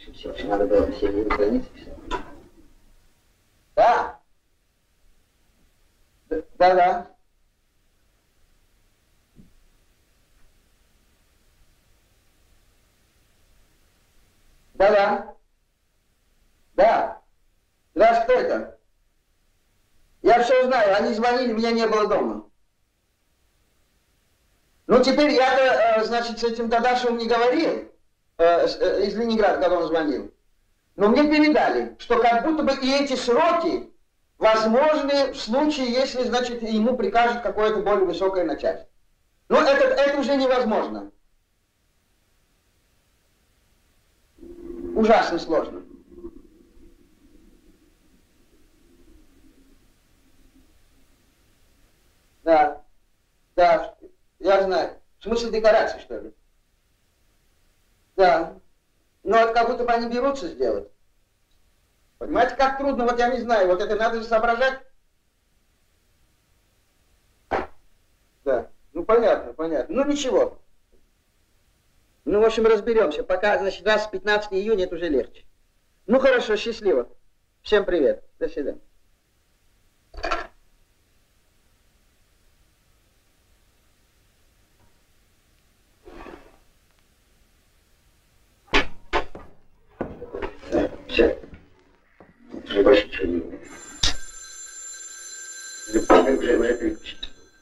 Все, надо было на середине границы. Да. Да. Да. Да, что это? Я все знаю, они звонили, меня не было дома. Ну, теперь я-то, значит, с этим Дадашевым не говорил, из Ленинграда, когда он звонил. Но мне передали, что как будто бы и эти сроки возможны в случае, если, значит, ему прикажет какое-то более высокое начальство. Но это уже невозможно. Ужасно сложно. Да, я знаю. В смысле декорации, что ли? Да. Но это как будто бы они берутся сделать. Понимаете, как трудно, вот я не знаю, вот это надо же соображать. Да, ну понятно. Ну ничего. Ну, в общем, разберемся. Пока, значит, раз 15 июня, это уже легче. Ну хорошо, счастливо. Всем привет. До свидания. Все. Уже больше ничего не умею. Уже переключить.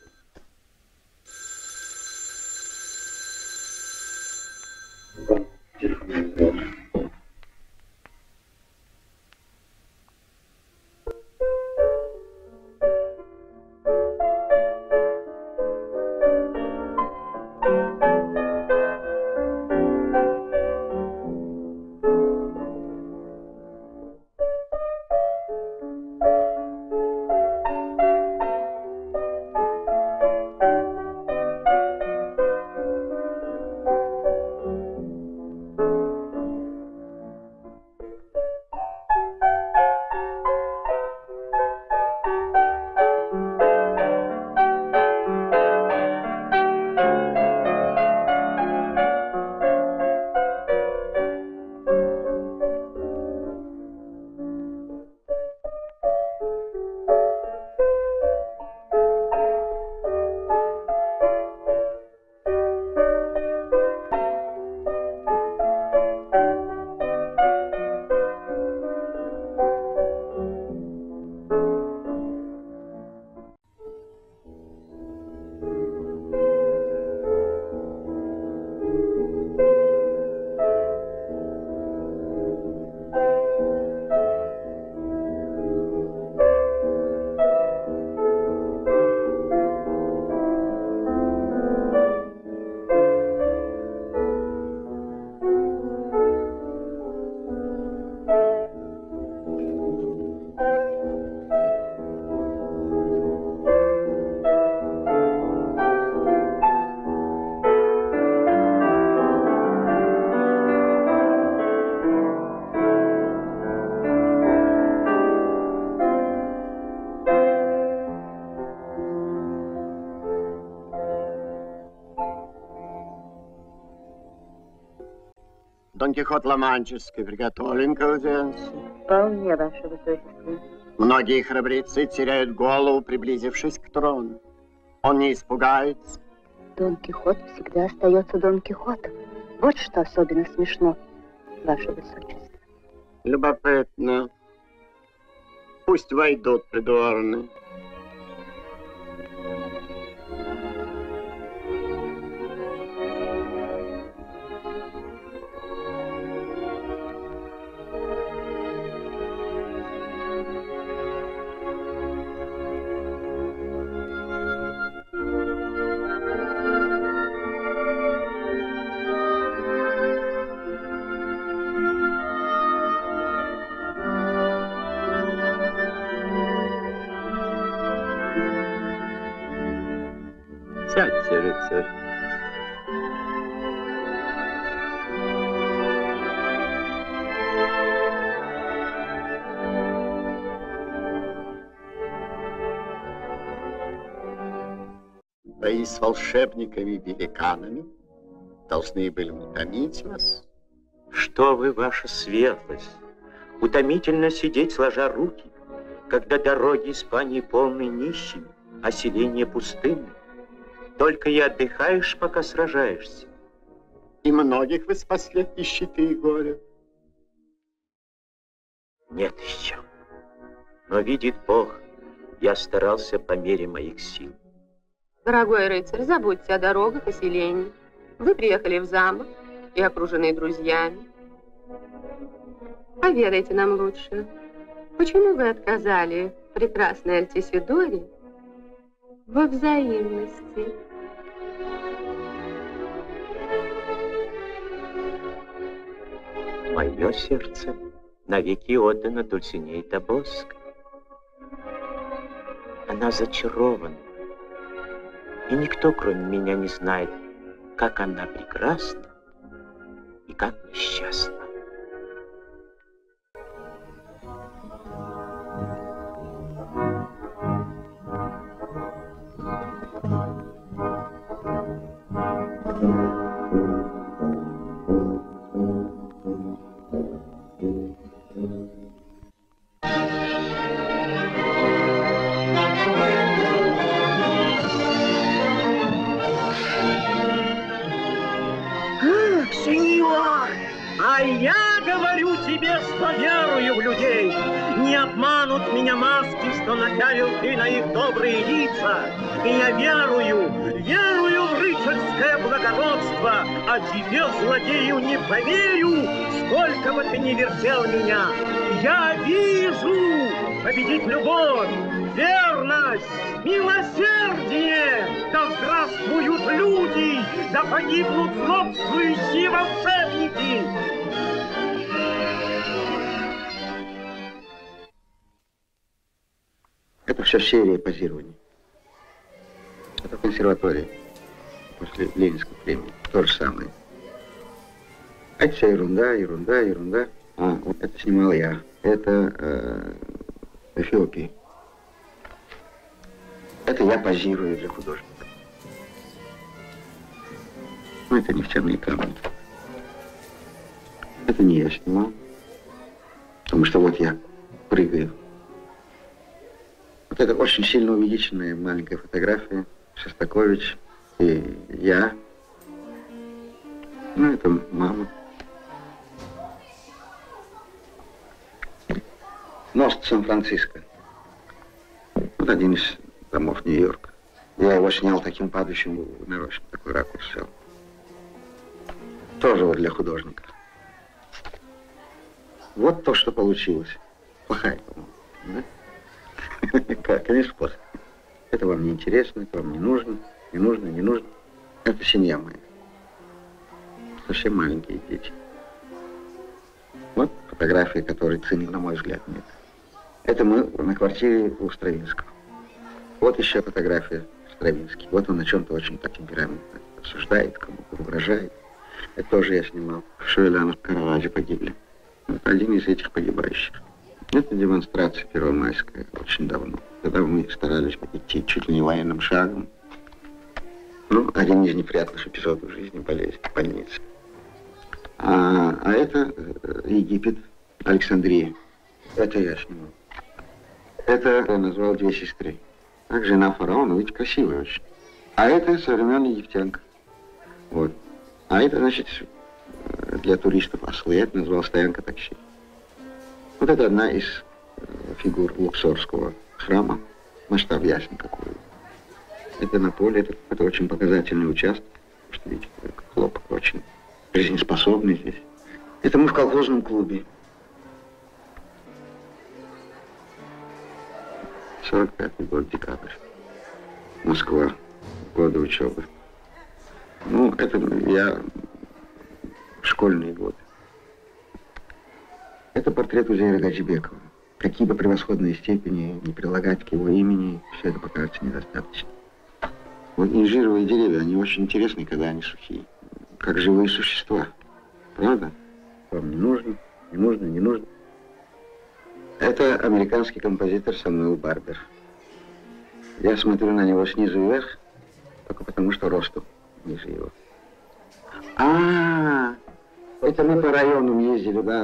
Дон Кихот Ла-Манческий приготовлен к аудиенции? Вполне, ваше высочество. Многие храбрецы теряют голову, приблизившись к трону. Он не испугается. Дон Кихот всегда остается Дон Кихотом. Вот что особенно смешно, ваше высочество. Любопытно. Пусть войдут придворные. Сядьте, рыцарь. Бои с волшебниками и великанами должны были утомить вас. Что что вы, ваша светлость? Утомительно сидеть, сложа руки, когда дороги Испании полны нищими, а селения пустынны. Только и отдыхаешь, пока сражаешься. И многих вы спасли от нищеты и горя. Нет еще. Но видит Бог, я старался по мере моих сил. Дорогой рыцарь, забудьте о дорогах и селении. Вы приехали в замок и окружены друзьями. Поведайте нам лучше, почему вы отказали прекрасной Альтисидоре во взаимности? Мое сердце навеки отдано Дульсинее Тобосской. Она зачарована, и никто, кроме меня, не знает, как она прекрасна и как несчастна. А я говорю тебе, что верую в людей. Не обманут меня маски, что напялил ты на их добрые лица. И я верую в рыцарское благородство, а тебе, злодею, не поверю, сколько бы ты ни вертел меня. Я вижу победить любовь, верность, милосердие. Да здравствуют люди, да погибнут злобствующие волшебники. Это все серия позирований. Это консерватория после Ленинской премии. То же самое. Это вся ерунда. Вот это снимал я. Это Эфиопия. Это я позирую для художника. Ну, это нефтяные камни. Это не я снимал. Потому что вот я прыгаю. Вот это очень сильно увеличенная маленькая фотография. Шостакович и я. Ну, это мама. Мост Сан-Франциско. Вот один из домов Нью-Йорка. Я его снял таким падающим, нарочно такой ракурс взял. Тоже вот для художника. Вот то, что получилось. Плохая, по-моему, да? Конечно, плохо. Это вам не интересно, это вам не нужно, не нужно. Это семья моя. Совсем маленькие дети. Вот фотографии, которые ценны, на мой взгляд, нет. Это мы на квартире у Стравинского. Вот еще фотография Стравинский. Вот он о чем-то очень так темпераментно обсуждает, кому-то угрожает. Это тоже я снимал. Шуэлянов в Караваджо погибли. Вот один из этих погибающих. Это демонстрация первомайская очень давно. Когда мы старались идти чуть ли не военным шагом. Ну, один из неприятных эпизодов в жизни — болезнь в больнице. А это Египет, Александрия. Это я снимал. Это я назвал «Две сестры». Так, жена фараона, ведь красивая очень. А это со времен Египтянка. Вот. А это, значит, для туристов ослы. Я это назвал «Стоянка такси». Вот это одна из фигур Луксорского храма. Масштаб ясен какой. Это на поле, это очень показательный участок. Потому что, видите, хлопок очень жизнеспособный здесь. Это мы в колхозном клубе. 45-й год, декабрь. Москва. Годы учебы. Ну, это я в школьные годы. Это портрет Узейра Гаджибекова. Какие бы превосходные степени не прилагать к его имени, все это покажется недостаточно. Вот инжировые деревья, они очень интересны, когда они сухие. Как живые существа. Правда? Вам не нужно. Это американский композитор Самуэл Барбер. Я смотрю на него снизу вверх, только потому что росту ниже его. Это мы по районам ездили, да.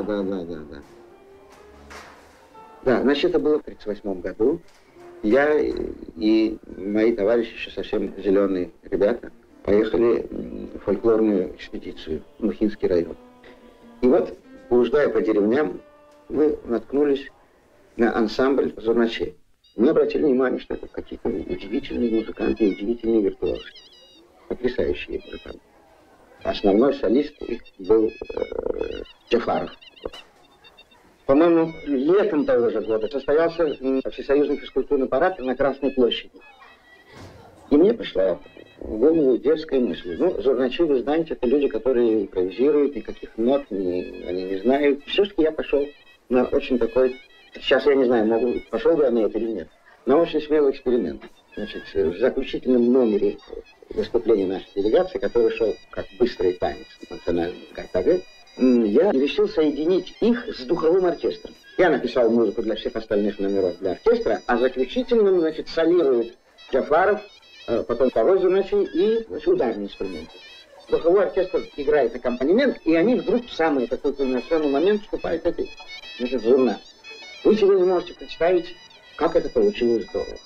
Да, значит, это было в 1938 году. Я и мои товарищи, еще совсем зеленые ребята, поехали в фольклорную экспедицию в Мухинский район. И вот, блуждая по деревням, мы наткнулись на ансамбль зурначей. Мы обратили внимание, что это какие-то удивительные музыканты, удивительные виртуозы. Потрясающие музыканты. Основной солист их был Джафаров. По-моему, летом того же года состоялся всесоюзный физкультурный парад на Красной площади. И мне пришла в голову дерзкая мысль. Ну, зурначи, вы знаете, это люди, которые импровизируют, никаких нот они не знают. Все-таки я пошел на очень такой, сейчас я не знаю, пошел бы я на это или нет, на очень смелый эксперимент. Значит, в заключительном номере выступления нашей делегации, который шел как быстрый танец национальный КТГ, я решил соединить их с духовым оркестром. Я написал музыку для всех остальных номеров для оркестра, а заключительным, значит, солирует Джафаров, потом второй зурначей и ударные инструменты. Духовой оркестр играет аккомпанемент, и они вдруг в самый такой кульминационный момент вступают эти, значит, зурна. Вы себе не можете представить, как это получилось здорово.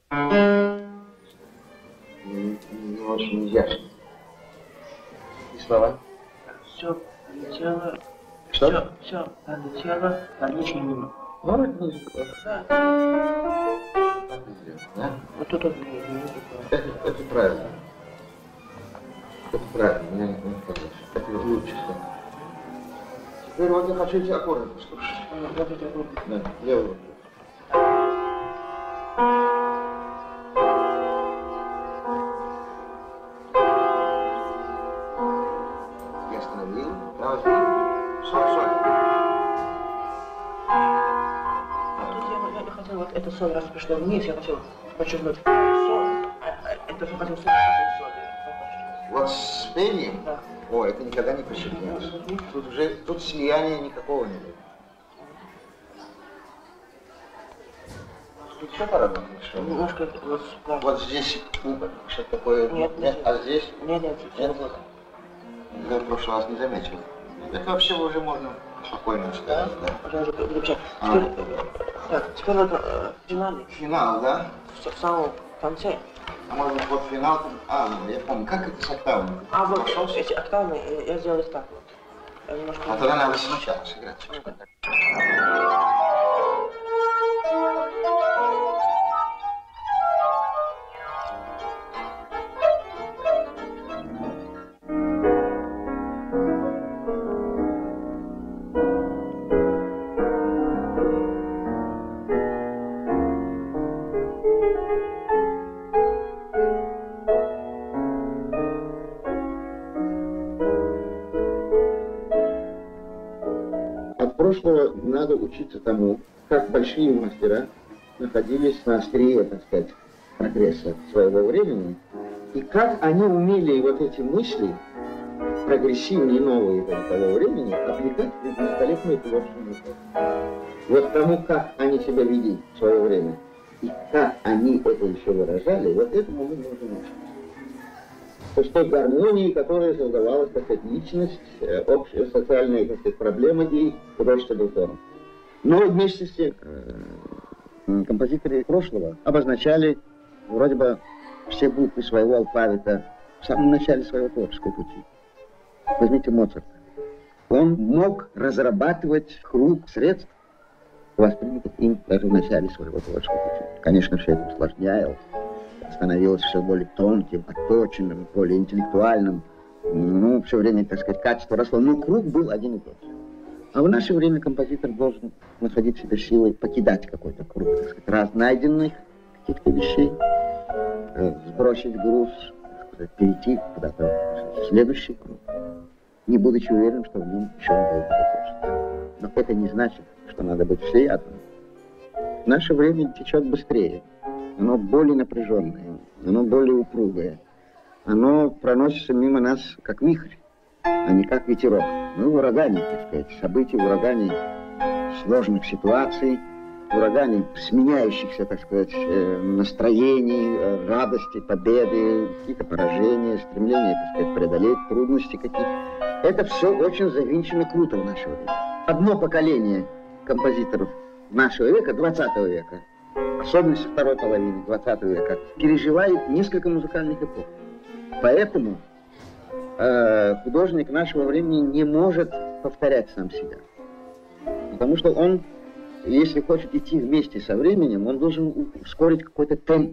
Не очень ясно. И слова? Все полетело. Что? Все полетело, конечно, мимо. Ну, это музыка. Да. Да? Вот тут вот не Это правильно. Это правильно, меня не понравилось. Это лучше. Теперь вот я хочу эти аккорды послушать. Да, левую руку. Я остановил, правый, соль. Я хотел вот это соль, раз пришло вниз, я хотел подчеркнуть соль, это же хотел соль. Вот с пением, Да. о, это никогда не подчеркнется. Тут слияния никакого не будет. Тут все по-разному. Немножко вот, Вот здесь что-то такое. Нет, А здесь? Нет, Я в прошлый раз не заметил. Это вообще уже можно спокойно сказать, да. Пожалуйста, Теперь, теперь вот финальный. Финал, да? В самом конце. А может быть, вот финал, я помню, как это с октавами? А вот эти октавы я сделал их так вот. Я немножко... А тогда надо сначала сыграть. От прошлого надо учиться тому, как большие мастера находились на острие, так сказать, прогресса своего времени, и как они умели вот эти мысли, прогрессивные новые того времени, аппликать в великолепную творческую методу. Вот тому, как они себя вели в свое время, и как они это еще выражали, вот этому мы можем учиться. То есть той гармонии, которая создавалась, как сказать, личность, общая социальная, как сказать, проблема и художественный форм. Но вместе с тем композиторы прошлого обозначали вроде бы все буквы своего алфавита в самом начале своего творческого пути. Возьмите Моцарта. Он мог разрабатывать круг средств, воспринятых им даже в начале своего творческого пути. Конечно, все это усложнялось, становилось все более тонким, отточенным, более интеллектуальным. Ну, все время, так сказать, качество росло, но круг был один и тот же. А в наше время композитор должен находить в себе силой покидать какой-то круг, так сказать, раз найденных каких-то вещей, сбросить груз, так сказать, перейти куда-то в следующий круг, не будучи уверен, что в нем еще он будет закончиться. Но это не значит, что надо быть всеядным. Наше время течет быстрее. Оно более напряженное, оно более упругое. Оно проносится мимо нас как вихрь, а не как ветерок. Мы в урагане, так сказать, событий в урагане сложных ситуаций, в урагане сменяющихся, так сказать, настроений, радости, победы, какие-то поражения, стремления, так сказать, преодолеть трудности какие-то. Это все очень завинчено круто в наше время. Одно поколение композиторов нашего века, 20 века, особенно со второй половины 20 века, переживает несколько музыкальных эпох. Поэтому художник нашего времени не может повторять сам себя. Потому что он, если хочет идти вместе со временем, он должен ускорить какой-то темп.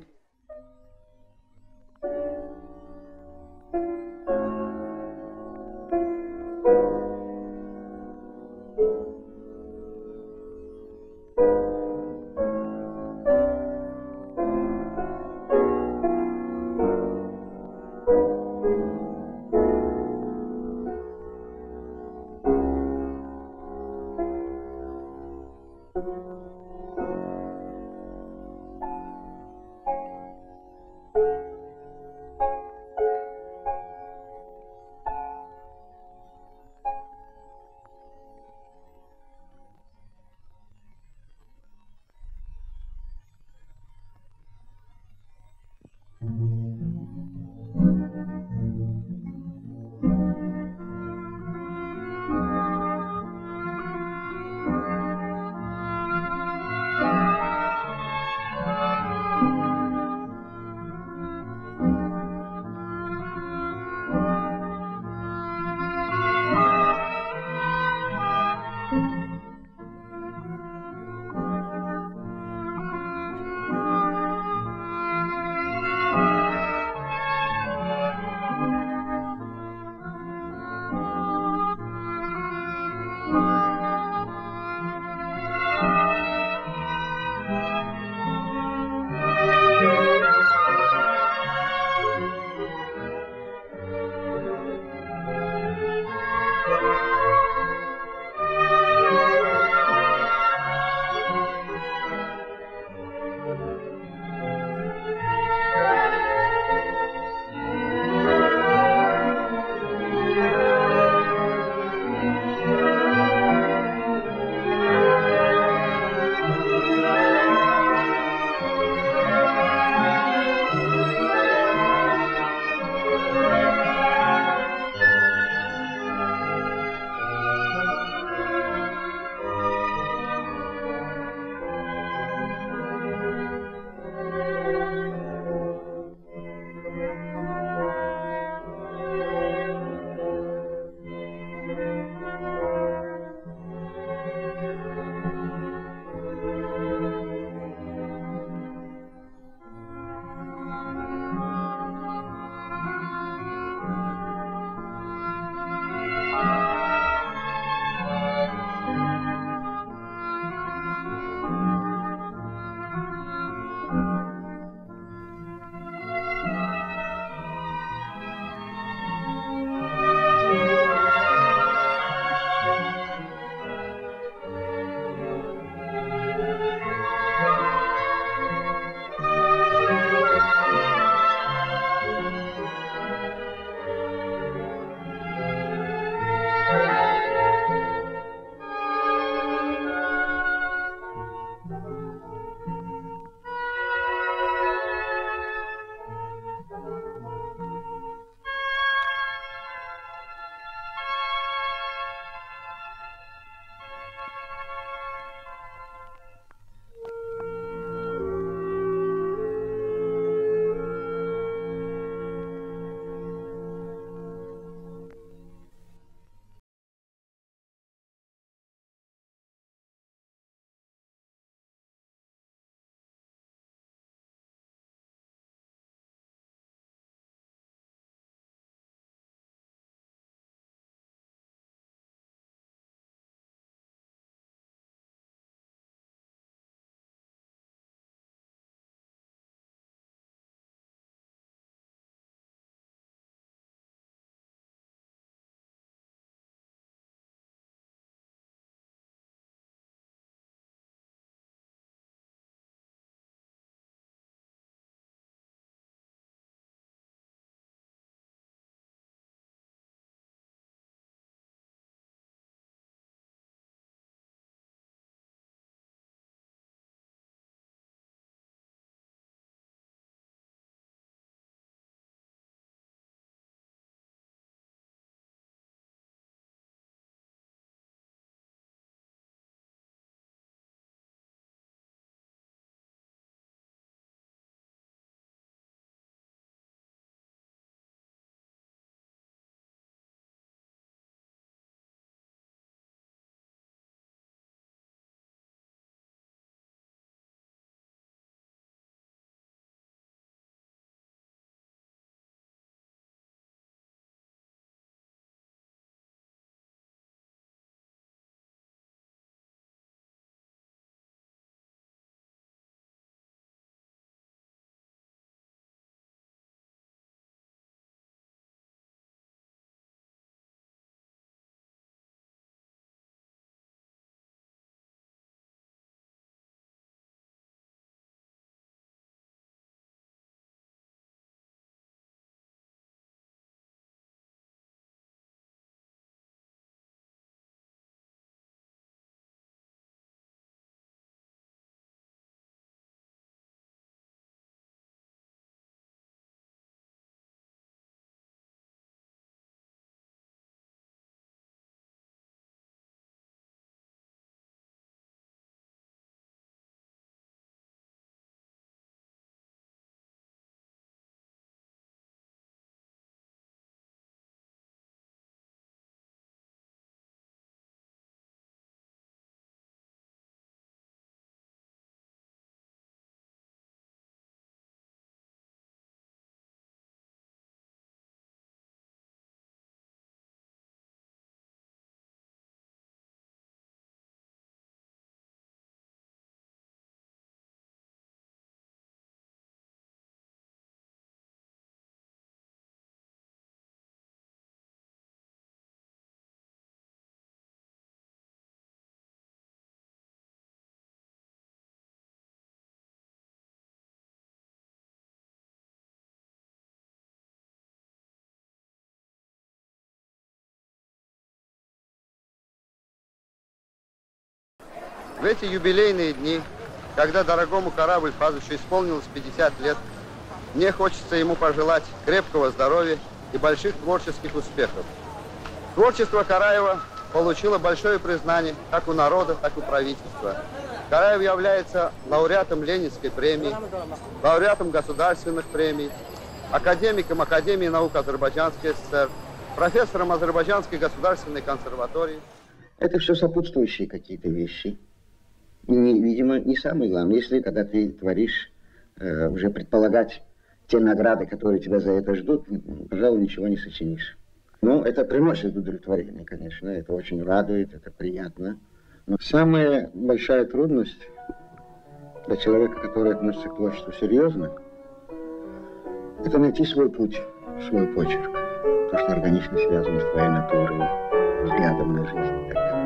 В эти юбилейные дни, когда дорогому Корабль-Пазычу исполнилось 50 лет, мне хочется ему пожелать крепкого здоровья и больших творческих успехов. Творчество Караева получило большое признание как у народа, так и у правительства. Караев является лауреатом Ленинской премии, лауреатом государственных премий, академиком Академии наук Азербайджанской ССР, профессором Азербайджанской государственной консерватории. Это все сопутствующие какие-то вещи. И, видимо, не самое главное. Если, когда ты творишь, уже предполагать те награды, которые тебя за это ждут, пожалуй, ничего не сочинишь. Ну, это приносит удовлетворение, конечно. Это очень радует, это приятно. Но самая большая трудность для человека, который относится к творчеству серьезно, это найти свой путь, свой почерк. То, что органично связано с твоей натурой, взглядом на жизнь и так далее.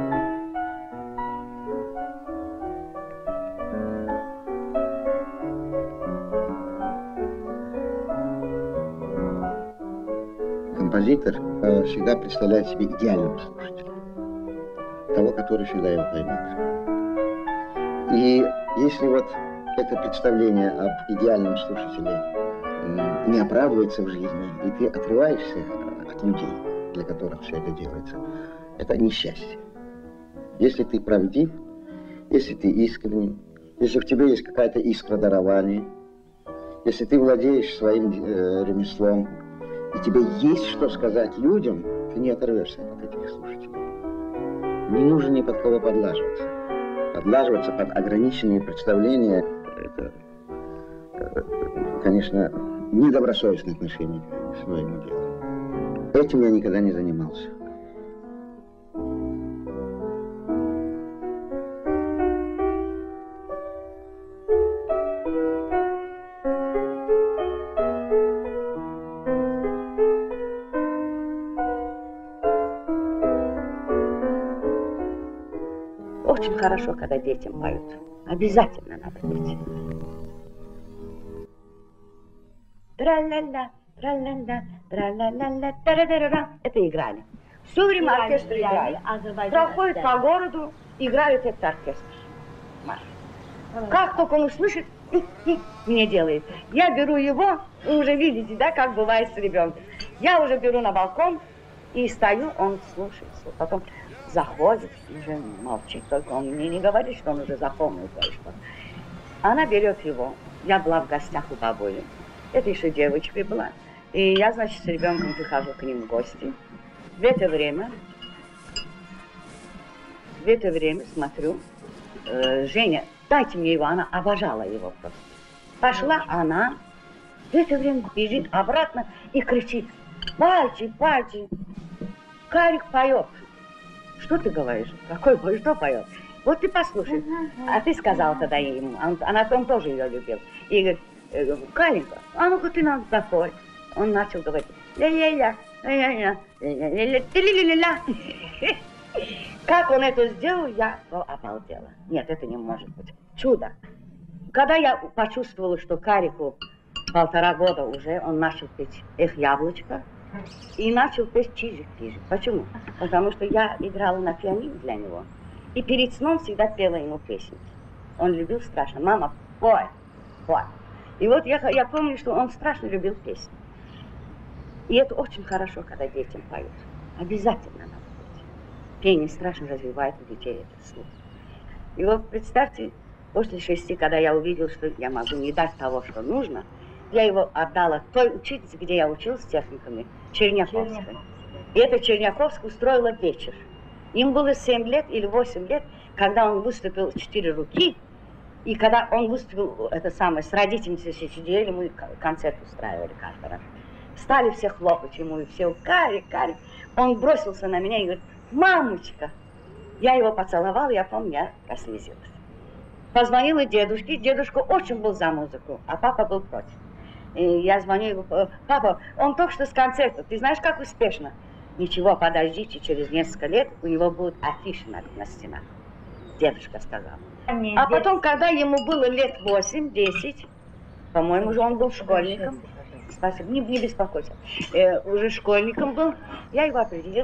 Композитор всегда представляет себе идеального слушателя, того, который всегда его поймет. И если вот это представление об идеальном слушателе не оправдывается в жизни, и ты отрываешься от людей, для которых все это делается, это несчастье. Если ты правдив, если ты искренен, если в тебе есть какая-то искра дарования, если ты владеешь своим ремеслом, и тебе есть что сказать людям, ты не оторвешься от этих слушателей. Не нужно ни под кого подлаживаться. Подлаживаться под ограниченные представления, это, конечно, недобросовестное отношение к своему делу. Этим я никогда не занимался. Очень хорошо, когда детям поют. Обязательно надо петь. Тра-ля-ля, тра-ля-ля, тра-ля-ля-ля, тара-ля-ля. Это играли. Все время оркестр играли. Проходит по городу, играют этот оркестр. Как только он услышит, мне делает. Я беру его, вы уже видите, да, как бывает с ребенком. Я уже беру на балкон и стою, он слушает. Потом заходит, уже молчит, только он мне не говорит, что он уже запомнил кое-что. Она берет его. Я была в гостях у бабули. Это еще девочкой была. И я, значит, с ребенком прихожу к ним в гости. В это время смотрю, Женя, дайте мне его, она обожала его просто. Пошла она, в это время бежит обратно и кричит: пальчик, пальчик, Карик поет. Что ты говоришь? Какой бой, что поет? Вот ты послушай. А ты сказал тогда ему, он тоже ее любил. И говорит: Каренька, а ну-ка ты нам запой. Он начал говорить: ля-ля-ля, ля-ля-ля, ля-ля-ля, как он это сделал, я обалдела. Нет, это не может быть. Чудо. Когда я почувствовала, что Карику 1,5 года уже, он начал петь «Эх, яблочко», и начал петь «Чижик-чижик». Почему? Потому что я играла на пианино для него, и перед сном всегда пела ему песни. Он любил страшно. Мама, пой, пой. И вот я помню, что он страшно любил песни. И это очень хорошо, когда детям поют. Обязательно надо петь. Пение страшно развивает у детей этот слух. И вот представьте, после 6, когда я увидела, что я могу не дать того, что нужно, я его отдала той учительнице, где я училась с техниками, Черняховской. И эта Черняховская устроила вечер. Им было 7 лет или 8 лет, когда он выступил 4 руки. И когда он выступил, это самое, с родительницей сидели, мы концерт устраивали каждый раз. Стали все хлопать ему, и все: Карик, Карик. Он бросился на меня и говорит: мамочка. Я его поцеловала, я помню, я прослезилась. Позвонила дедушке, дедушка очень был за музыку, а папа был против. И я звоню ему: папа, он только что с концерта, ты знаешь, как успешно? Ничего, подождите, через несколько лет у него будут афиши на стенах. Дедушка сказал. А потом, когда ему было лет 8-10, по-моему, уже он был школьником. Спасибо, не беспокойся. Уже школьником был, я его определила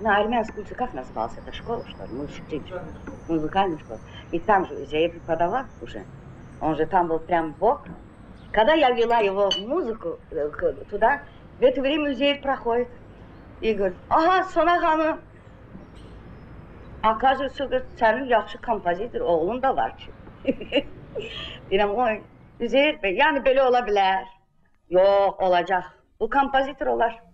на армянскую улице, как называлась эта школа, что ли? Музыкальная школа. И там же я преподавал уже. Он же там был прям бог. Когда я вела его в музыку туда, в это время Зейд проходит и говорит: ага, Сона Ханым. Оказывается, говорит, senin yaxşı kompozitör oğlun da var ki. Deyirəm, oy, Üzeyir Bey, yani böyle olabilir. Yok, olacak. Bu kompozitör olar.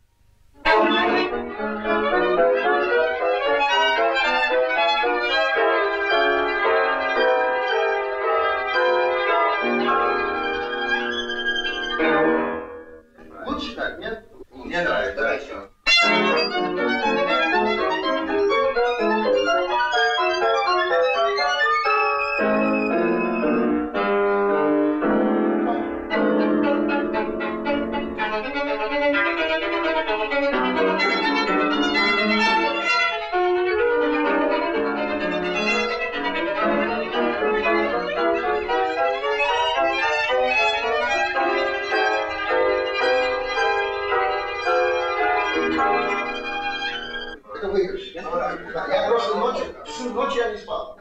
Лучше так, нет? Мне нравится. Давай еще. Это выигрыш. Я прошлой ночью, всю ночь я не спал.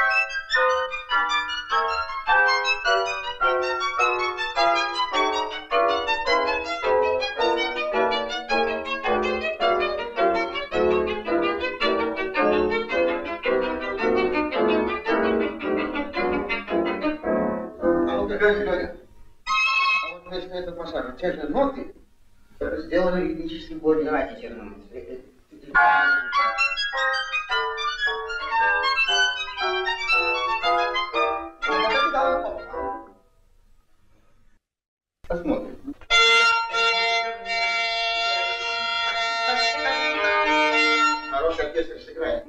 А ну какая история? А вот вместо этого пассажа те же ноты сделаны ритмическим более. Давайте черным. Посмотрим. Хороший оркестр сыграет.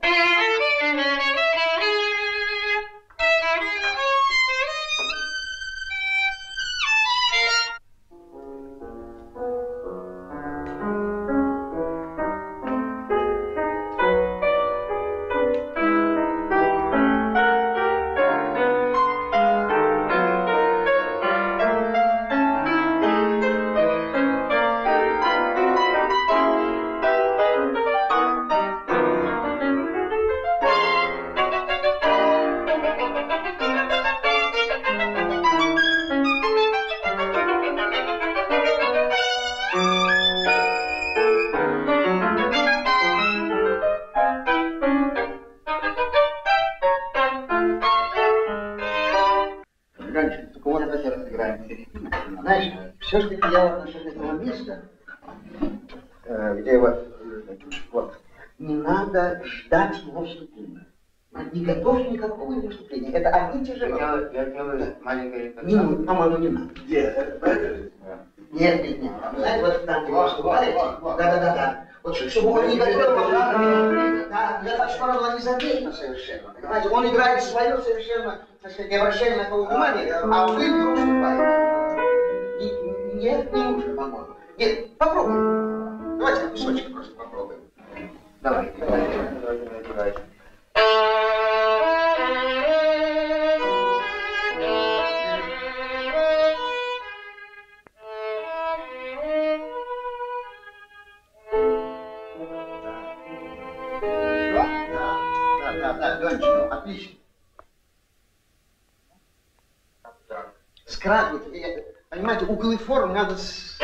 Знаешь, все, что я в отношении этого места, где вот, не надо ждать его вступления. Не готовь никакого его вступления. Это одни те же. Я делаю маленькое... Не, по-моему, не надо. Нет. Знаете, вот там, где вы вступаете, да. Вот чтобы он не готовил, да, я так что было незаметно совершенно. Понимаете, он играет свое совершенно, так сказать, не обращая на кого внимания, а вы вдруг вступаете. Нет, не нужно, по-моему. Нет, попробуем. Давайте кусочек просто попробуем. Давай. Да, Ленечка, отлично. Скрадывать, понимаете, углы форм надо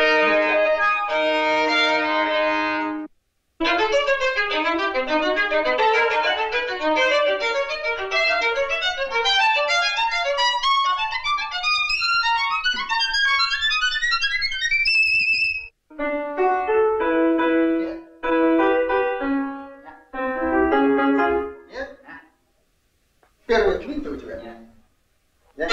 Первая квинта у тебя? Нет.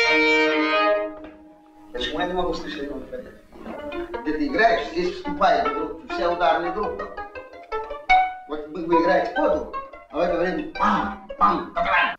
Почему я не могу слышать его например? Где ты играешь, здесь вступает вдруг вся ударная группа. Вот вы играете по дуру, а в это время пам-пам, давай.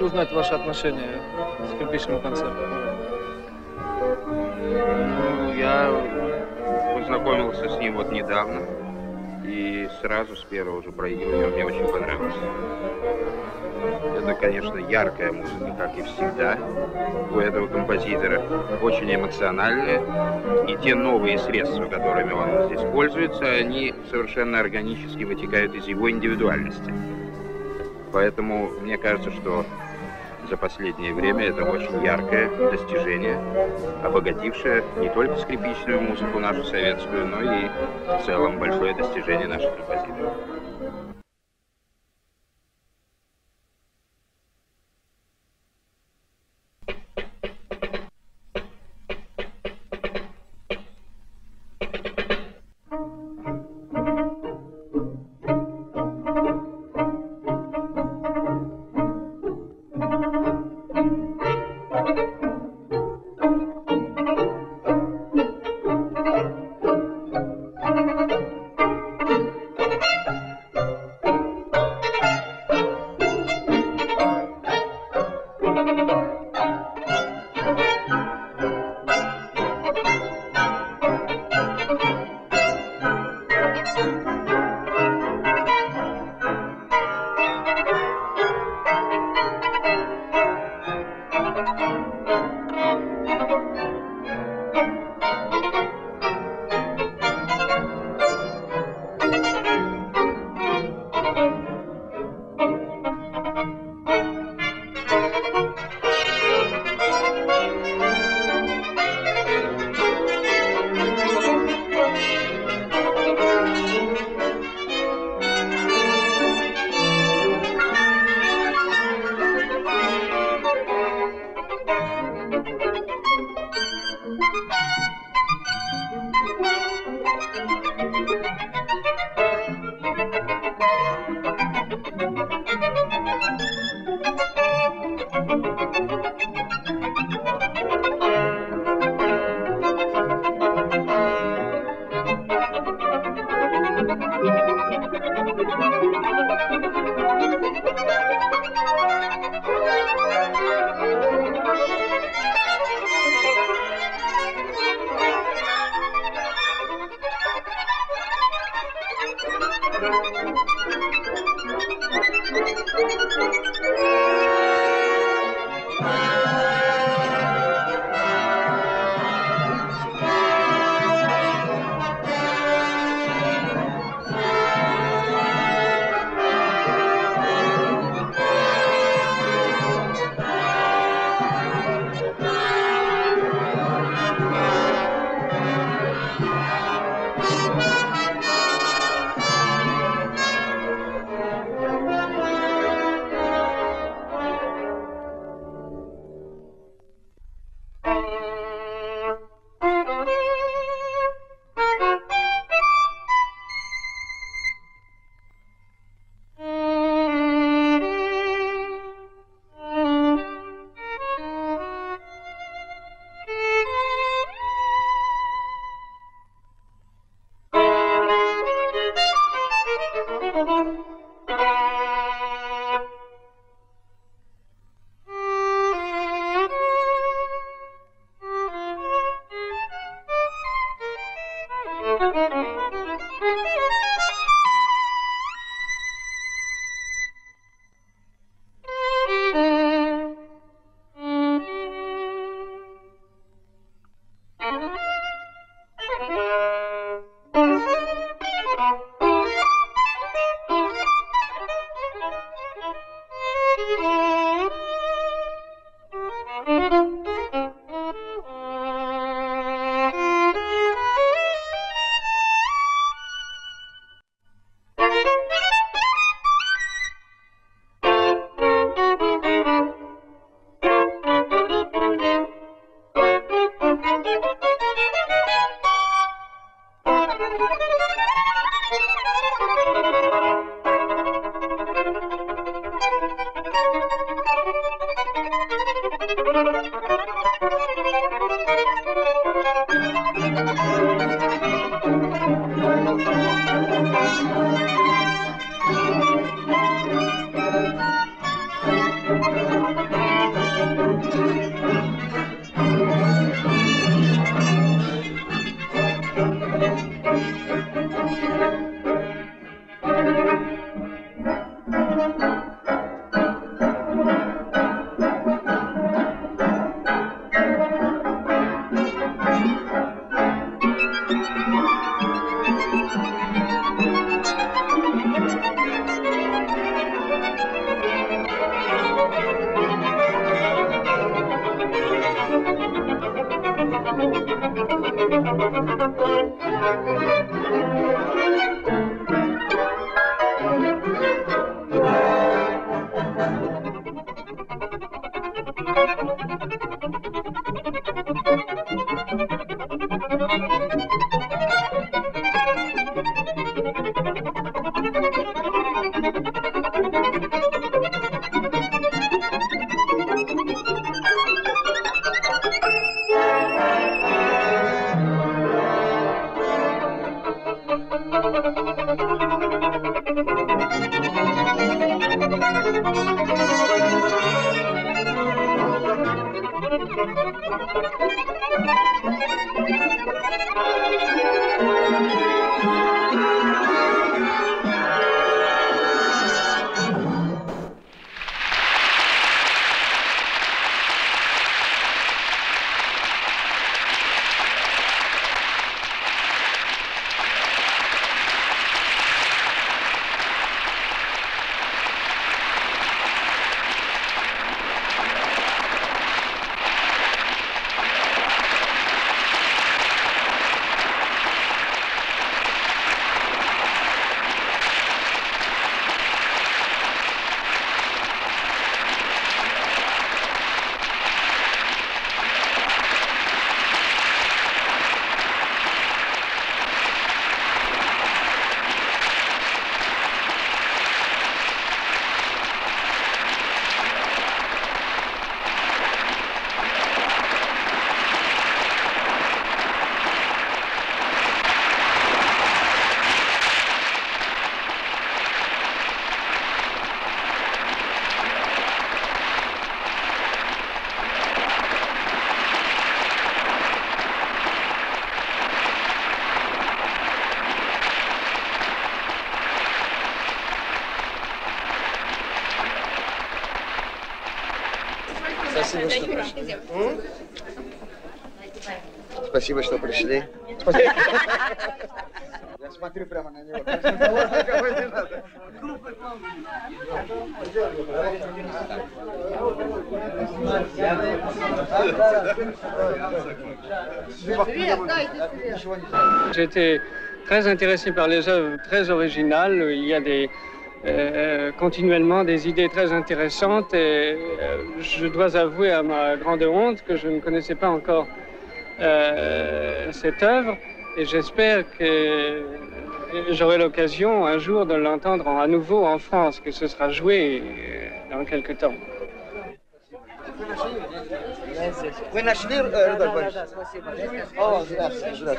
узнать ваши отношения с скрипичным концертом? Ну, я познакомился с ним вот недавно. И сразу с первого же проигрывания мне очень понравился. Это, конечно, яркая музыка, как и всегда у этого композитора. Очень эмоциональная. И те новые средства, которыми он здесь пользуется, они совершенно органически вытекают из его индивидуальности. Поэтому мне кажется, что за последнее время это очень яркое достижение, обогатившее не только скрипичную музыку нашу советскую, но и в целом большое достижение наших композиторов. Спасибо, что пришли. Спасибо, что пришли. Я смотрю прямо на него. Не надо. J'étais très intéressé par les œuvres très originales. Il y a continuellement des idées très intéressantes et je dois avouer à ma grande honte que je ne connaissais pas encore cette œuvre et j'espère que j'aurai l'occasion un jour de l'entendre à nouveau en France, que ce sera joué dans quelque temps. Вы нашли, Рудольф Борисович? О, здравствуйте.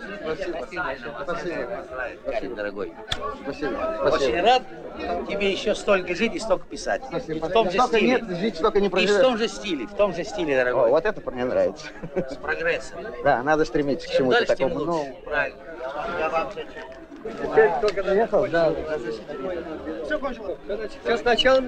Спасибо, дорогой. Спасибо. Очень рад тебе еще столько жить и столько писать. Спасибо. И в том же Столько стиле. нет, жить столько не И проживешь. в том же стиле, дорогой. О, вот это мне нравится. С прогрессом. Да, надо стремиться к чему-то Дальше тем такому. лучше. Правильно. Я вам Теперь только приехал, да. Все кончилось. Все сначала.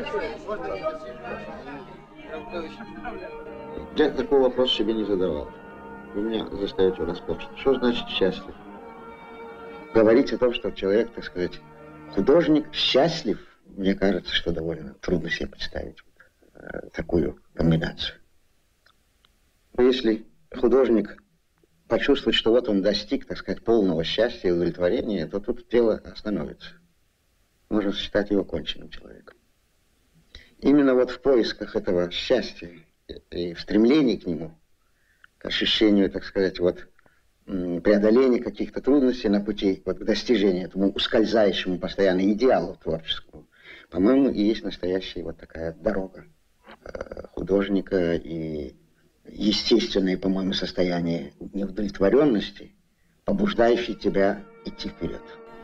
Я такого вопроса себе не задавал. Вы меня заставите расплачиваться. Что значит счастлив? Говорить о том, что человек, так сказать, художник счастлив, мне кажется, что довольно трудно себе представить такую комбинацию. Но если художник почувствует, что вот он достиг, так сказать, полного счастья и удовлетворения, то тут дело остановится. Можно считать его конченным человеком. Именно вот в поисках этого счастья и в стремлении к нему, к ощущению, так сказать, вот преодоления каких-то трудностей на пути вот, к достижению этому ускользающему постоянно идеалу творческому, по-моему, и есть настоящая вот такая дорога художника и естественное, по-моему, состояние неудовлетворенности, побуждающее тебя идти вперед.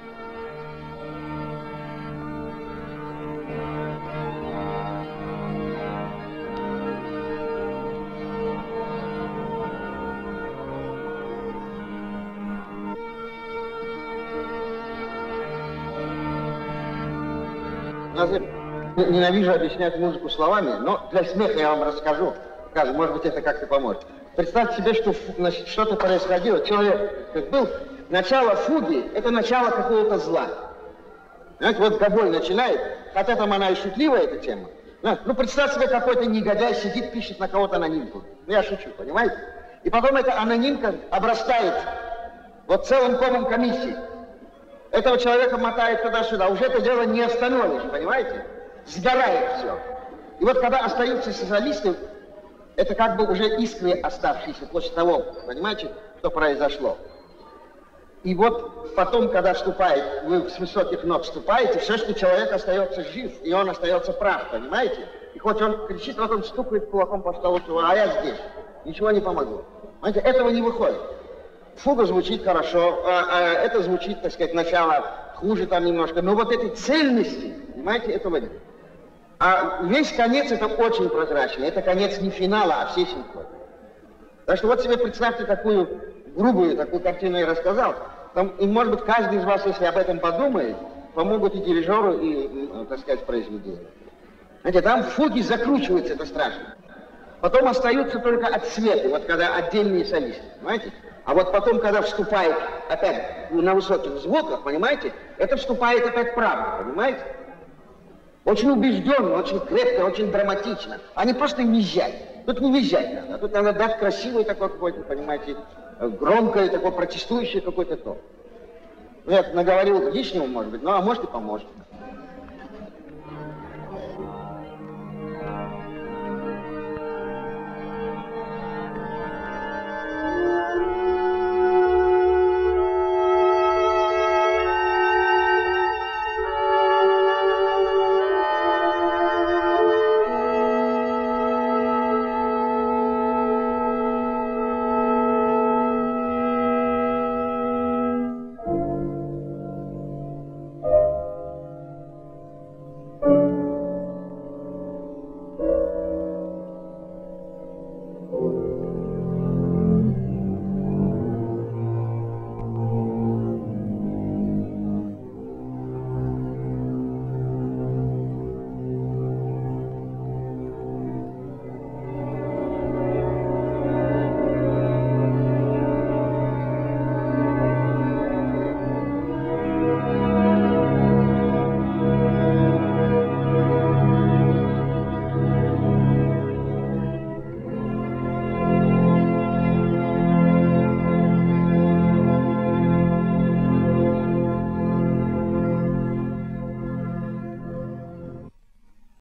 Ненавижу объяснять музыку словами, но для смеха я вам расскажу. Может быть, это как-то поможет. Представьте себе, что значит, что-то происходило. Человек был, начало фуги – это начало какого-то зла. Знаете, вот Гоголь начинает, хотя там она и шутливая, эта тема. Ну, представь себе, какой-то негодяй сидит, пишет на кого-то анонимку. Ну, я шучу, понимаете? И потом эта анонимка обрастает вот целым комом комиссии. Этого человека мотает туда-сюда. Уже это дело не остановишь, понимаете? Сгорает все. И вот когда остаются социалисты, это как бы уже искры, оставшиеся после того, понимаете, что произошло. И вот потом, когда вступает, вы с высоких ног вступаете, все, что человек остается жив, и он остается прав, понимаете? И хоть он кричит, вот он стукает кулаком по столу, а я здесь. Ничего не помогло. Понимаете, этого не выходит. Фуга звучит хорошо, это звучит, так сказать, начало хуже там немножко, но вот этой цельности, понимаете, этого нет. А весь конец это очень прозрачный, это конец не финала, а всей симфонии. Так что вот себе представьте такую грубую такую картину я рассказал. Там, и может быть каждый из вас, если об этом подумает, помогут и дирижеру, и, так сказать, произведению. Знаете, там фуги закручиваются, это страшно. Потом остаются только отсветы, вот когда отдельные солисты, понимаете? А вот потом, когда вступает опять на высоких звуках, понимаете, это вступает опять правда, понимаете? Очень убежденно, очень крепко, очень драматично. А не просто визжать. Тут не визжать надо, тут надо дать красивый такой какой-то, понимаете, громкое такое протестующее какой-то тон. Ну, я наговорил лишнего, может быть, ну, а может и поможет.